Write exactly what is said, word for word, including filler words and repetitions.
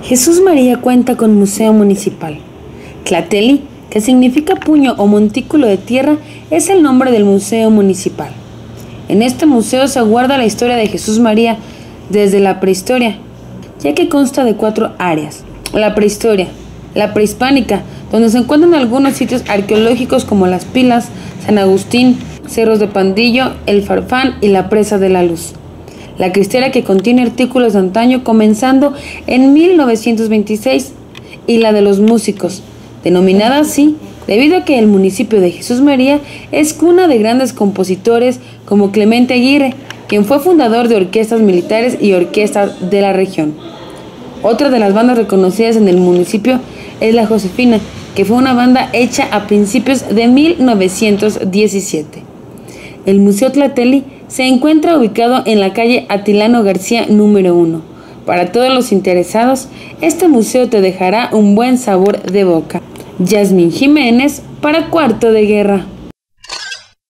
Jesús María cuenta con museo municipal. Tlahteli, que significa puño o montículo de tierra, es el nombre del museo municipal. En este museo se guarda la historia de Jesús María desde la prehistoria, ya que consta de cuatro áreas: la prehistoria, la prehispánica, donde se encuentran algunos sitios arqueológicos como Las Pilas, San Agustín, Cerros de Pandillo, El Farfán y la Presa de la Luz; la cristiana, que contiene artículos de antaño comenzando en mil novecientos veintiséis, y la de los músicos, denominada así debido a que el municipio de Jesús María es cuna de grandes compositores como Clemente Aguirre, quien fue fundador de orquestas militares y orquestas de la región. Otra de las bandas reconocidas en el municipio es la Josefina, que fue una banda hecha a principios de mil novecientos diecisiete. El Museo Tlahteli se encuentra ubicado en la calle Atilano García número uno. Para todos los interesados, este museo te dejará un buen sabor de boca. Yasmín Jiménez para Cuarto de Guerra.